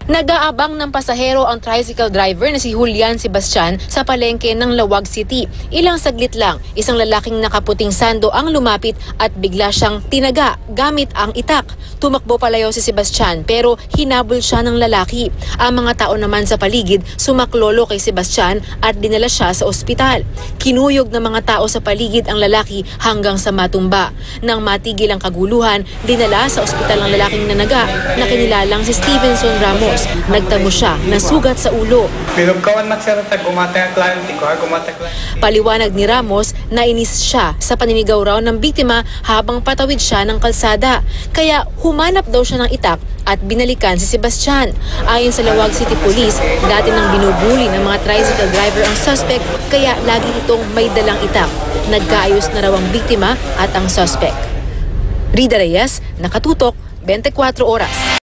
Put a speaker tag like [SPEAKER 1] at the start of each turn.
[SPEAKER 1] Nag-aabang ng pasahero ang tricycle driver na si Julian Sebastian sa palengke ng Laoag City. Ilang saglit lang, isang lalaking nakaputing sando ang lumapit at bigla siyang tinaga gamit ang itak. Tumakbo palayo si Sebastian pero hinabol siya ng lalaki. Ang mga tao naman sa paligid sumaklolo kay Sebastian at dinala siya sa ospital. Kinuyog ng mga tao sa paligid ang lalaki hanggang sa matumba. Nang matigil ang kaguluhan, dinala sa ospital ng lalaking nanaga na kinilalang si Stevenson Ramos. Nagtamo siya ng sugat sa ulo. Paliwanag ni Ramos na inis siya sa paninigaw raw ng biktima habang patawid siya ng kalsada. Kaya humanap daw siya ng itak at binalikan si Sebastian. Ayon sa Laoag City Police, dati nang binubuli ng mga tricycle driver ang suspek kaya lagi itong may dalang itak. Nagkaayos na raw ang biktima at ang suspek. Rida Reyes, Nakatutok, 24 oras.